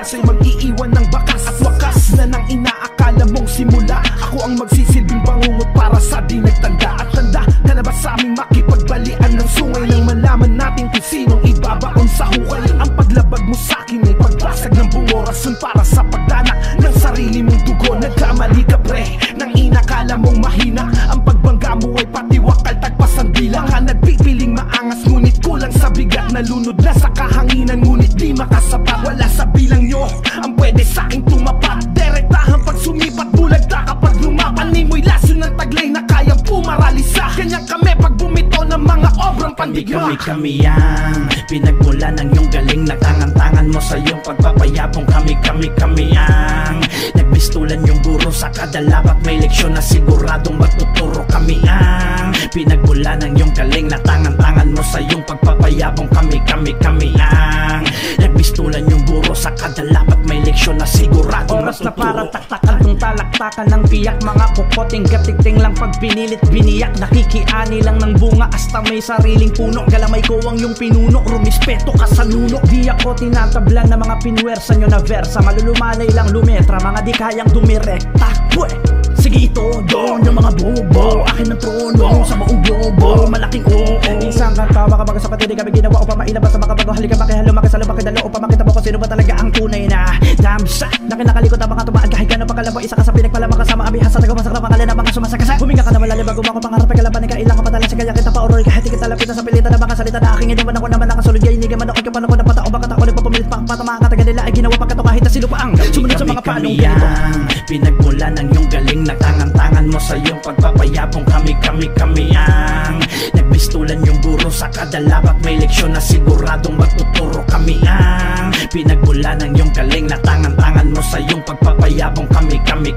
Delz ay mag-iiwan ng bakas at wakas na nang inaakala mong simula. Ako ang magsisilbing bangungot para sa di nagtanda. At tanda ka na ba sa aming makipagbalian ng sungay, nang malaman natin kung sinong ibabaon sa hukay. Ang paglabag mo sa'kin ay pagbasag ng bungo, rason para sa pagdanak ng sarili mong dugo. Nagkamali ka pre, nang inakala mong mahina. Ang pagbangga mo ay patiwakal, tagpas ang dila. Ka nagpipiling maangas ngunit kulang sa bigat. Nalunod na sa kahanginan ngunit di makasapat. Wala sa bilang nyo ang pwede sa'king tumapat. Direktahan pag sumipat, bulag na kapag lumapan. Nimoy laso ng taglay na kayang pumaralisa. Ganyan kami pag bumito ng mga obrang pandigma. Kami ang pinagmula ng iyong galing. Nagtangan-tangan mo sa iyong pagpapayabong. Kami ang nagbistulan yung guro sa kadalapat. May leksyon na siguradong magtuturo. Kami ang pinagmula ng iyong galing. Nagtangan-tangan mo sa iyong pagpapayabong. Kami ang nagbistulan yung guro sa kadalapat. May leksyon na siguradong oras na para taktakan kung talaktakan ng piyak. Mga kukoting gatigting lang pag pinilit biniyak. Nakikiani lang ng bunga hasta may sariling puno. Galamay ko ang yung pinuno, rumispeto ka sa nuno. Di ako tinatablan ng mga pinwersa nyo na versa. Malulumanay lang lumetra, mga di kayang dumirekta. Sige ito, doon yung mga bobo. Akin ang trono sa buong globo. Malaking oo. Isang kantawa kapag sa pati di kami ginawa upang mailabas sa makabago. Halika makihalo, makisalo, makidalo upang makita mo kung sino ba talaga ang tunay na damsa. Na kinakalikot ang mga tumaan kahit gano'n pagkalabo. Isa ka sa pinagpalamang kasama abihasa. Nagamasak na pangalan ng mga sumasakasa. Huminga ka na malalim bago ako pangarap ay kalaban. Kailangan ka padalas kaya kita pa oroy. Kahit ikita lapitan sa pilitan na mga salita na aking iniwan. Ako naman nakasulod kaya hindi man ako kapan ako na patao. Bakit ako nagpapumilit pa ang pata. Mga kataga nila ay ginawa pagkato kahit na sino pa ang sumunod sa mga palong ganito. Pinagmula ng iyong galing. Nagtangan-tangan mo sa iyong pagpapayabong. Kami ang nagbistulan yung guro sa kadalapat. May leksyon na siguradong magtuturo. Kami ang pinagmula ng iyong galing. Nagtangan-tangan mo sa iyong pagpapayabong. Kami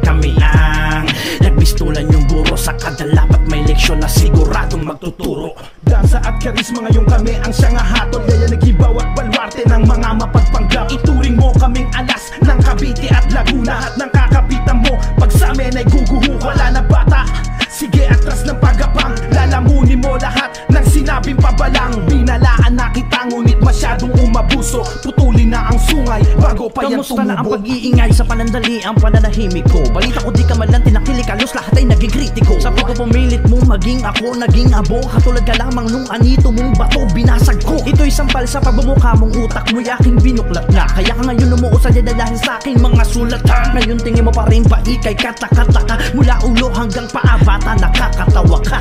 ang nagbistulan yung guro sa kadalapat. May leksyon na siguradong magtuturo. Dansa at karisma ngayon kami ang siyang hatol. Kaya naghibaw at balwarte ng mga mapagpanggap. Ituring mo kaming alas ng Cavite at Laguna. At ng kakapitan mo pag sa amin ay guguho. Wala na bata, sige atras ng pagapang. Lalamunin mo lahat ng sinabing pabalang. Binalaan na kita ngunit masyadong umabuso. Putulin na ang sungay bago pa yan tumubo. Kamusta na ang pag-iingay sa panandali ang pananahimik ko? Balita ko di ka man lang tinakilikalos, lahat ay naging kritiko. Sa pagpupumilit mo maging ako, naging abo. Katulad ka lamang nung anito mong bato, binasag ko. Ito'y sampal sa pagbumukha mong utak mo'y aking binuklat na. Kaya ka ngayon lumuusan yan dahil sa aking mga sulat. Ngayon tingin mo pa rin ba ikay katakataka? Mula ulo hanggang paa, bata nakakatawa ka.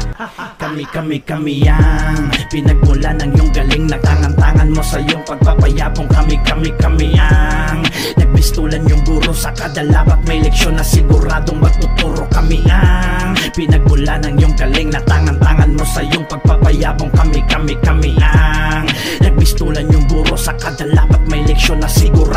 Kami ang pinagmula ng iyong galing. Nagtangan-tangan mo sa iyong pagpapayabong. Kami ang nagbistulan yung guro sa kadalapat. May leksyon na siguradong magtuturo. Kami ang pinagmula ng iyong galing. Nagtangan-tangan mo sa iyong pagpapayabong. Kami ang nagbistulan yung guro sa kadalapat. May leksyon na siguradong